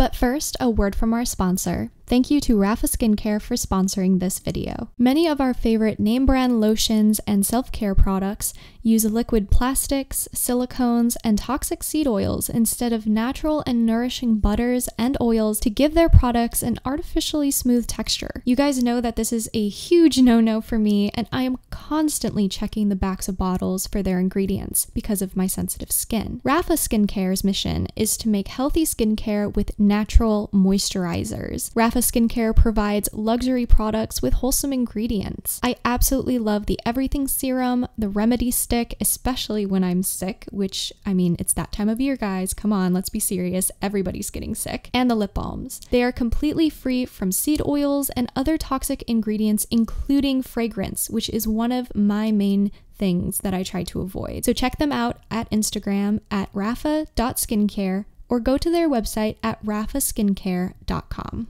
But first, a word from our sponsor. Thank you to Rapha Skincare for sponsoring this video. Many of our favorite name brand lotions and self-care products use liquid plastics, silicones, and toxic seed oils instead of natural and nourishing butters and oils to give their products an artificially smooth texture. You guys know that this is a huge no-no for me, and I am constantly checking the backs of bottles for their ingredients because of my sensitive skin. Rapha Skincare's mission is to make healthy skincare with natural moisturizers. Rapha Skincare provides luxury products with wholesome ingredients. I absolutely love the Everything Serum, the Remedy Stick, especially when I'm sick, which, I mean, it's that time of year, guys. Come on, let's be serious. Everybody's getting sick. And the lip balms. They are completely free from seed oils and other toxic ingredients, including fragrance, which is one of my main things that I try to avoid. So check them out at Instagram at rapha.skincare or go to their website at raphaskincare.com.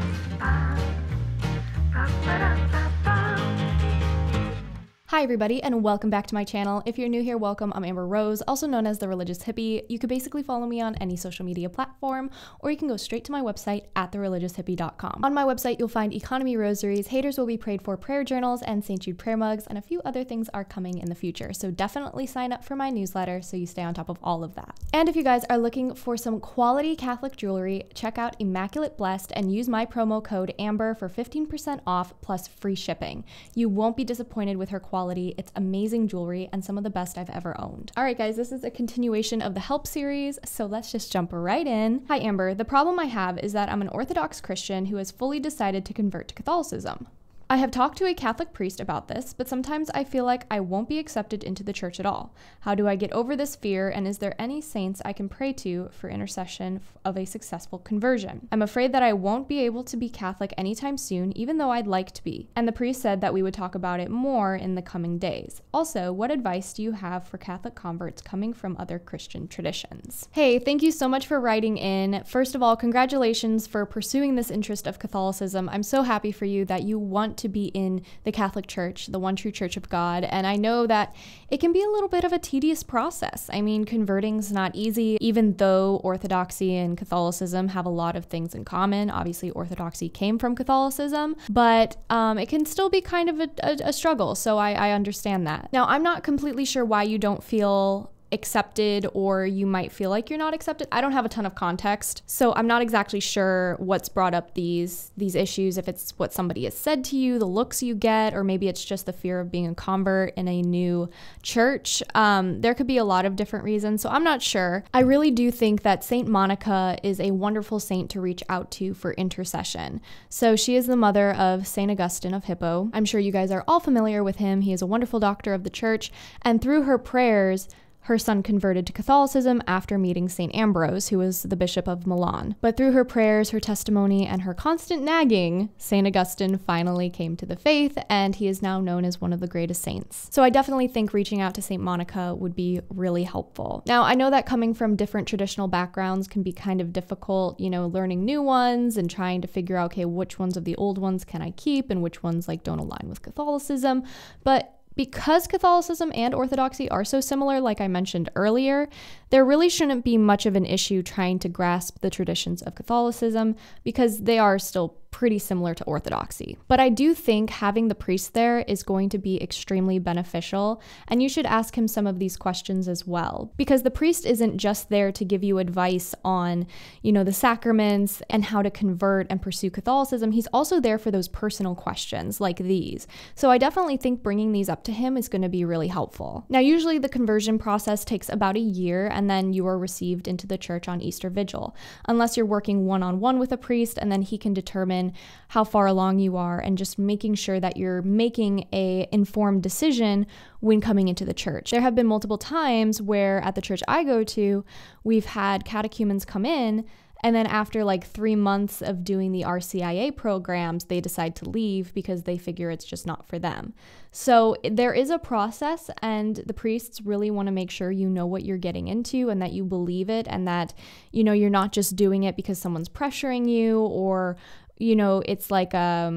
Hi everybody, and welcome back to my channel. If you're new here, welcome. I'm Amber Rose, also known as The Religious Hippie. You could basically follow me on any social media platform, or you can go straight to my website at thereligioushippie.com. On my website, you'll find economy rosaries, haters will be prayed for prayer journals, and St. Jude prayer mugs, and a few other things are coming in the future. So definitely sign up for my newsletter so you stay on top of all of that. And if you guys are looking for some quality Catholic jewelry, check out Immaculate Blessed and use my promo code AMBER for 15% off plus free shipping. You won't be disappointed with her quality. It's amazing jewelry and some of the best I've ever owned. All right, guys, this is a continuation of the Help series, so let's just jump right in. Hi, Amber. The problem I have is that I'm an Orthodox Christian who has fully decided to convert to Catholicism. I have talked to a Catholic priest about this, but sometimes I feel like I won't be accepted into the church at all. How do I get over this fear, and is there any saints I can pray to for intercession of a successful conversion? I'm afraid that I won't be able to be Catholic anytime soon, even though I'd like to be. And the priest said that we would talk about it more in the coming days. Also, what advice do you have for Catholic converts coming from other Christian traditions? Hey, thank you so much for writing in. First of all, congratulations for pursuing this interest of Catholicism. I'm so happy for you that you want to be in the Catholic Church, the one true Church of God, and I know that it can be a little bit of a tedious process. I mean, converting's not easy, even though Orthodoxy and Catholicism have a lot of things in common. Obviously, Orthodoxy came from Catholicism, but it can still be kind of a struggle, so I understand that. Now, I'm not completely sure why you don't feel accepted, or you might feel like you're not accepted. I don't have a ton of context, so I'm not exactly sure what's brought up these issues, if it's what somebody has said to you, the looks you get, or maybe it's just the fear of being a convert in a new church. There could be a lot of different reasons, so I'm not sure. I really do think that Saint Monica is a wonderful saint to reach out to for intercession. So she is the mother of Saint Augustine of Hippo. I'm sure you guys are all familiar with him. He is a wonderful doctor of the church, and through her prayers, her son converted to Catholicism after meeting St. Ambrose, who was the Bishop of Milan. But through her prayers, her testimony, and her constant nagging, St. Augustine finally came to the faith, and he is now known as one of the greatest saints. So I definitely think reaching out to St. Monica would be really helpful. Now, I know that coming from different traditional backgrounds can be kind of difficult, you know, learning new ones and trying to figure out, okay, which ones of the old ones can I keep and which ones like don't align with Catholicism. But because Catholicism and Orthodoxy are so similar, like I mentioned earlier, there really shouldn't be much of an issue trying to grasp the traditions of Catholicism because they are still pretty similar to Orthodoxy. But I do think having the priest there is going to be extremely beneficial, and you should ask him some of these questions as well, because the priest isn't just there to give you advice on, you know, the sacraments and how to convert and pursue Catholicism. He's also there for those personal questions like these. So I definitely think bringing these up to him is going to be really helpful. Now, usually the conversion process takes about a year, and then you are received into the church on Easter Vigil, unless you're working one-on-one with a priest, and then he can determine how far along you are and just making sure that you're making an informed decision when coming into the church. There have been multiple times where at the church I go to, we've had catechumens come in, and then after like 3 months of doing the RCIA programs, they decide to leave because they figure it's just not for them. So there is a process, and the priests really want to make sure you know what you're getting into and that you believe it, and that, you know, you're not just doing it because someone's pressuring you, or, you know, it's like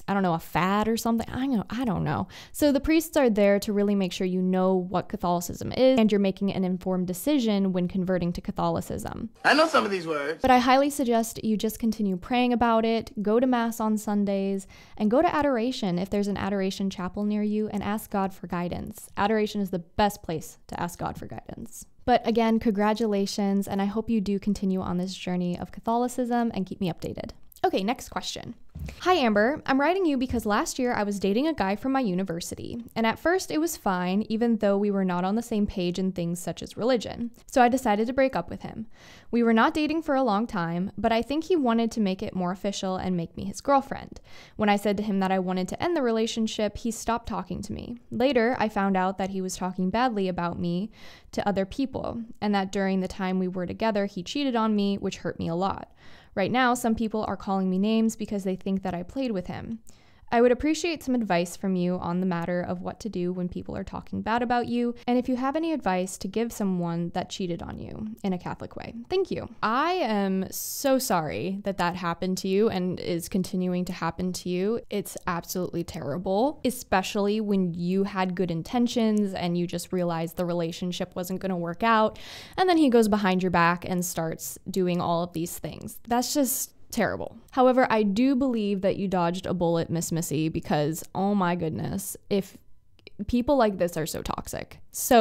I don't know, a fad or something. I don't know. So the priests are there to really make sure you know what Catholicism is and you're making an informed decision when converting to Catholicism. I know some of these words. But I highly suggest you just continue praying about it, go to Mass on Sundays, and go to adoration if there's an adoration chapel near you, and ask God for guidance. Adoration is the best place to ask God for guidance. But again, congratulations, and I hope you do continue on this journey of Catholicism and keep me updated. Okay, next question. Hi Amber, I'm writing you because last year I was dating a guy from my university, and at first it was fine even though we were not on the same page in things such as religion, so I decided to break up with him. We were not dating for a long time, but I think he wanted to make it more official and make me his girlfriend. When I said to him that I wanted to end the relationship, he stopped talking to me. Later, I found out that he was talking badly about me to other people, and that during the time we were together he cheated on me, which hurt me a lot. Right now, some people are calling me names because they think that I played with him. I would appreciate some advice from you on the matter of what to do when people are talking bad about you, and if you have any advice to give someone that cheated on you in a Catholic way. Thank you. I am so sorry that that happened to you and is continuing to happen to you. It's absolutely terrible, especially when you had good intentions and you just realized the relationship wasn't going to work out, and then he goes behind your back and starts doing all of these things. That's just terrible. However, I do believe that you dodged a bullet, Miss Missy, because oh my goodness, if people like this are so toxic,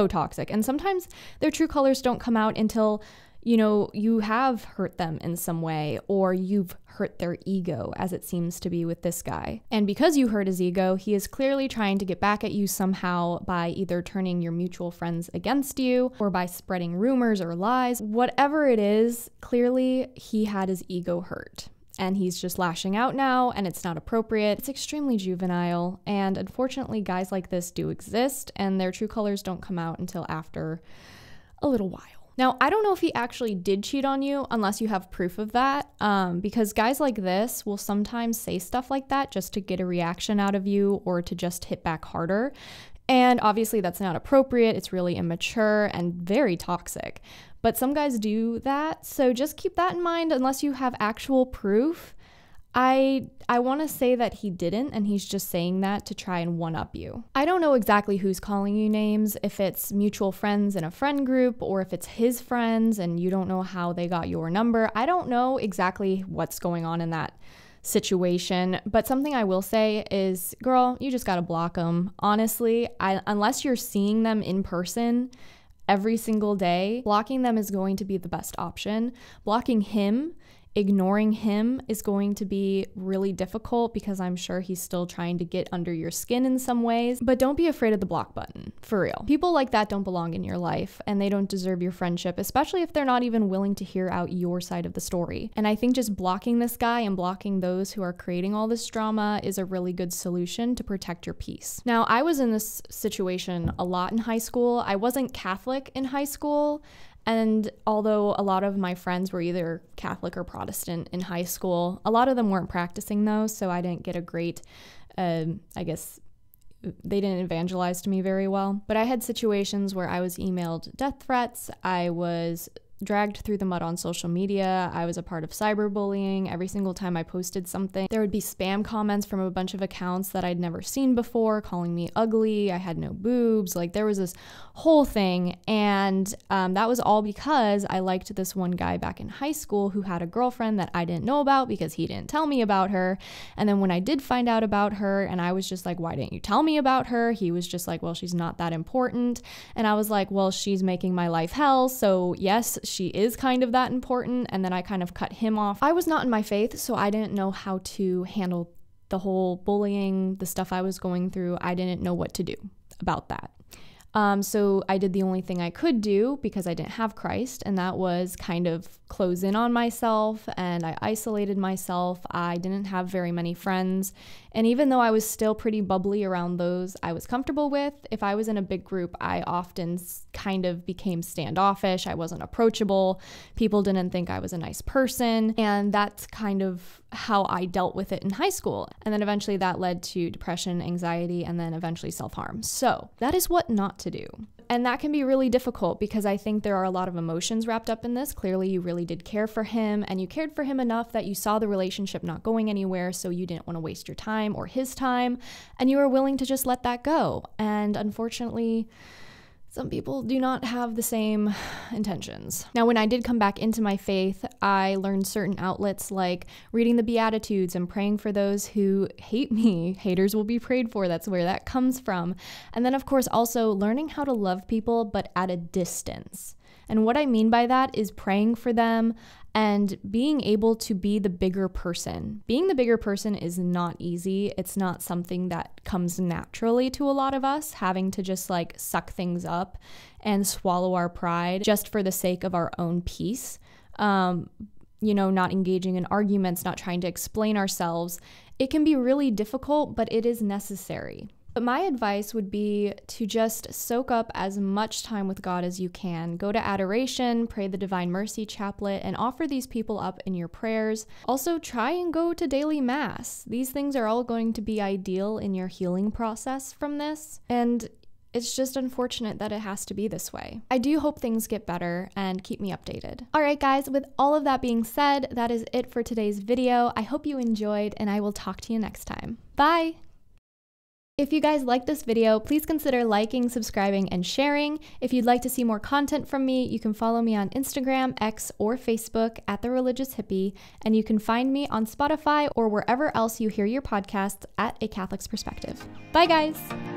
and sometimes their true colors don't come out until, you know, you have hurt them in some way, or you've hurt their ego, as it seems to be with this guy. And because you hurt his ego, he is clearly trying to get back at you somehow by either turning your mutual friends against you or by spreading rumors or lies. Whatever it is, clearly he had his ego hurt. And he's just lashing out now, and it's not appropriate. It's extremely juvenile, and unfortunately guys like this do exist, and their true colors don't come out until after a little while. Now, I don't know if he actually did cheat on you unless you have proof of that, because guys like this will sometimes say stuff like that just to get a reaction out of you or to just hit back harder. And obviously that's not appropriate. It's really immature and very toxic. But some guys do that, so just keep that in mind unless you have actual proof. I want to say that he didn't, and he's just saying that to try and one-up you. I don't know exactly who's calling you names, if it's mutual friends in a friend group, or if it's his friends and you don't know how they got your number. I don't know exactly what's going on in that situation, but something I will say is, girl, you just gotta block them. Honestly, unless you're seeing them in person every single day, blocking them is going to be the best option. Blocking him, ignoring him is going to be really difficult because I'm sure he's still trying to get under your skin in some ways, but don't be afraid of the block button, for real. People like that don't belong in your life, and they don't deserve your friendship, especially if they're not even willing to hear out your side of the story. And I think just blocking this guy and blocking those who are creating all this drama is a really good solution to protect your peace. Now, I was in this situation a lot in high school. I wasn't Catholic in high school, and although a lot of my friends were either Catholic or Protestant in high school, a lot of them weren't practicing though, so I didn't get a great, I guess, they didn't evangelize to me very well. But I had situations where I was emailed death threats, I was dragged through the mud on social media, I was a part of cyberbullying. Every single time I posted something, there would be spam comments from a bunch of accounts that I'd never seen before, calling me ugly, I had no boobs, like there was this whole thing. And that was all because I liked this one guy back in high school who had a girlfriend that I didn't know about because he didn't tell me about her. And then when I did find out about her and I was just like, why didn't you tell me about her? He was just like, well, she's not that important. And I was like, well, she's making my life hell, so yes, she is kind of that important. And then I kind of cut him off. I was not in my faith, so I didn't know how to handle the whole bullying, the stuff I was going through. I didn't know what to do about that. So I did the only thing I could do because I didn't have Christ, and that was kind of close in on myself, and I isolated myself. I didn't have very many friends, and even though I was still pretty bubbly around those I was comfortable with, if I was in a big group, I often kind of became standoffish. I wasn't approachable. People didn't think I was a nice person, and that's kind of how I dealt with it in high school. And then eventually that led to depression, anxiety, and then eventually self-harm. So that is what not to do. And that can be really difficult because I think there are a lot of emotions wrapped up in this. Clearly, you really did care for him, and you cared for him enough that you saw the relationship not going anywhere, so you didn't want to waste your time or his time, and you were willing to just let that go. And unfortunately, some people do not have the same intentions. Now, when I did come back into my faith, I learned certain outlets like reading the Beatitudes and praying for those who hate me. Haters will be prayed for. That's where that comes from. And then, of course, also learning how to love people, but at a distance. And what I mean by that is praying for them and being able to be the bigger person. Being the bigger person is not easy. It's not something that comes naturally to a lot of us, having to just like suck things up and swallow our pride just for the sake of our own peace. Not engaging in arguments, not trying to explain ourselves. It can be really difficult, but it is necessary. But my advice would be to just soak up as much time with God as you can. Go to adoration, pray the Divine Mercy Chaplet, and offer these people up in your prayers. Also, try and go to daily Mass. These things are all going to be ideal in your healing process from this. And it's just unfortunate that it has to be this way. I do hope things get better, and keep me updated. All right, guys, with all of that being said, that is it for today's video. I hope you enjoyed, and I will talk to you next time. Bye! If you guys like this video, please consider liking, subscribing, and sharing. If you'd like to see more content from me, you can follow me on Instagram, X, or Facebook at thereligioushippie, and you can find me on Spotify or wherever else you hear your podcasts at A Catholic's Perspective. Bye, guys!